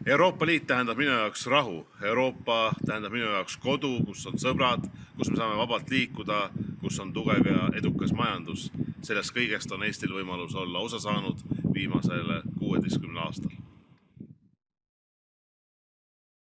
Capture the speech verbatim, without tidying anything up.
Euroopa Liit tähendab minu jaoks rahu. Euroopa tähendab minu jaoks kodu, kus on sõbrad, kus me saame vabalt liikuda, kus on tugev ja edukas majandus. Sellest kõigest on Eestil võimalus olla osa saanud viimasele kuueteistkümnel aastal.